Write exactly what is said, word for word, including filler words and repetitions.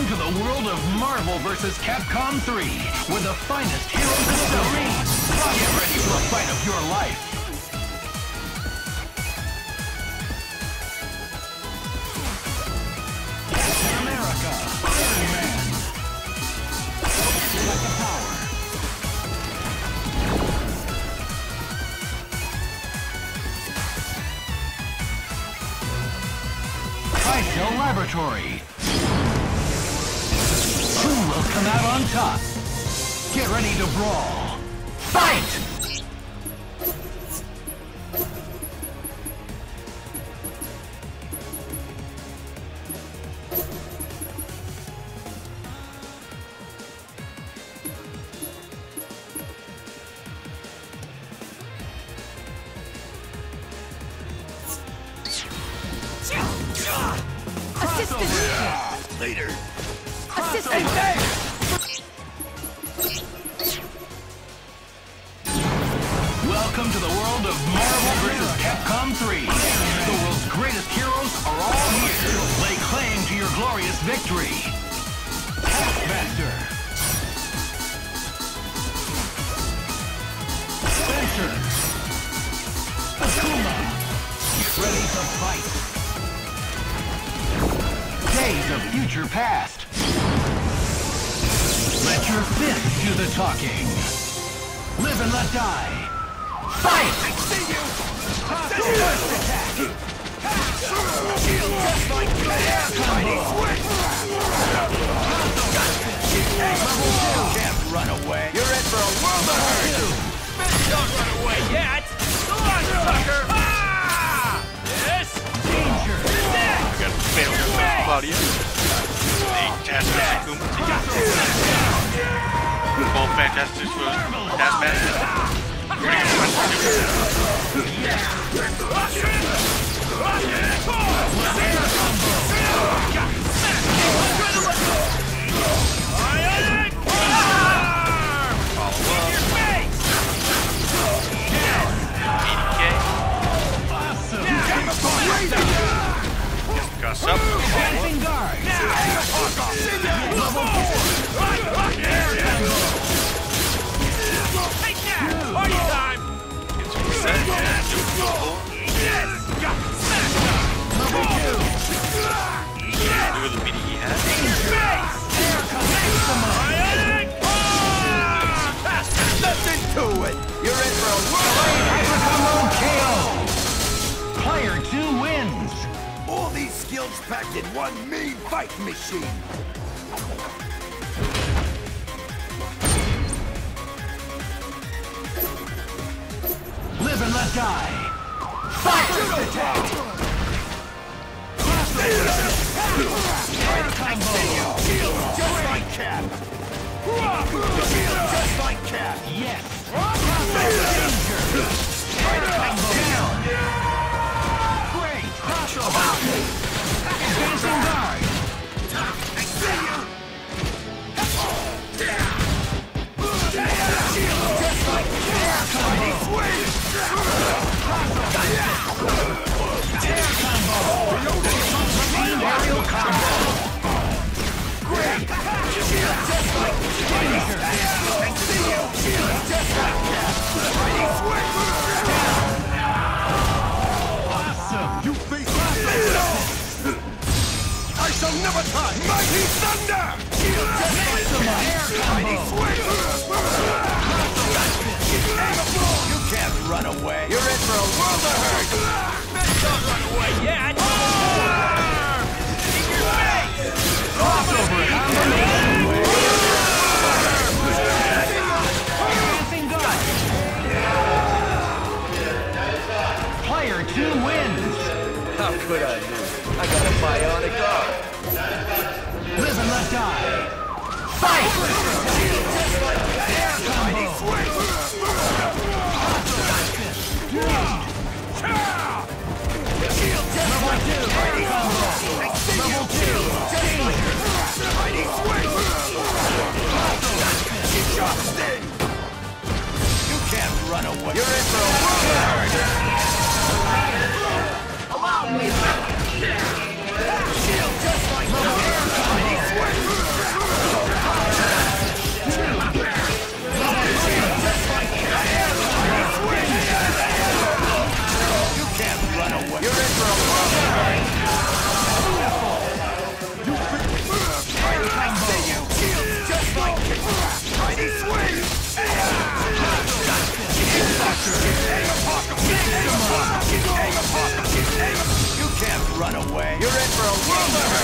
Welcome to the world of Marvel versus. Capcom three, where the finest heroes of the ring. Get ready for a fight of your life. Captain America, Iron Man. Like the power. Kaito Laboratory. Who will come out on top? Get ready to brawl. Fight! Assistant! Leader! Assistant! Welcome to the world of Marvel versus. Capcom three. The world's greatest heroes are all here. Lay claim to your glorious victory. Taskmaster. Spencer. Akuma. Get ready to fight. Days of future past. Let your fist do the talking. Live and let die. Fight! I see you! First attack! Just like that! Fighting switch! Level two! Can't run away! You're in for a world of hurt! Don't run away yet! Go on, sucker! Ah! Yes! Danger! I got a fatal with Claudia. The Taskmaster Akuma. Both fantastic for Taskmaster. Gus up. Advancing guard! Level four! Take that! Party time! Get some reset. Level two! Do with the meeting he had. Nothing to it! You're in for a world of K O! Player two wins! All these skills packed in one mean fight machine! Live and let die! Fight! First attack! Air combo! Shield just like Cap! Shield just like Cap! Yes! Danger! Air combo! Down! Great! Crossover! Advancing guard! I see you! Shield just like Cap! Fighting swing! Air combo! Machine aerial combo! Great! Shield just like Danger! I see you! Shield just like Cap! Fighting swing! Awesome! You face it! I shall never tie! Mighty Thunder! Shield just like Maximum air Fighting combo! swing! You can't run away! You're in for a world of hurt! Don't run away yet! In your face! Crossover combination! Advancing guard! Player two wins! How could I lose? I got a bionic arm. Live and let die! Fight! Air combo! Level two! Combo! Level two! Danger! Fighting swing! You can't run away! You're in for a world of hurt! Allow me! Shield just like the air combo! You can't run away. You're in for a world of hurt.